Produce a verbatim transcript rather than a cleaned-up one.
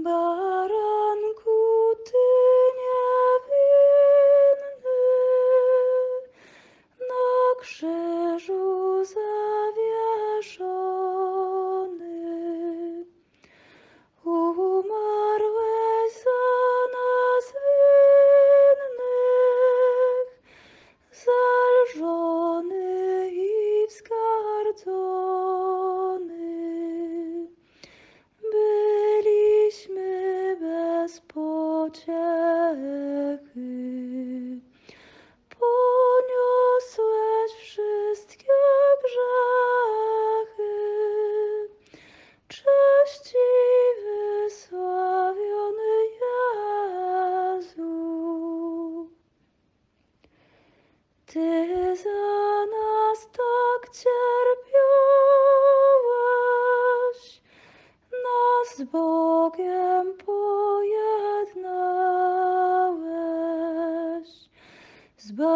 Baranku, Ty niewinny, na krzyżu zawieszony, umarłeś za nas winnych, zelżony i wzgardzony. Byliśmy bez pociechy. Poniosłeś wszystkie grzechy. Cześć i wysławiony Jezu. Ty za nas tak cierpiałeś, nas z Bogiem pojednałeś. Z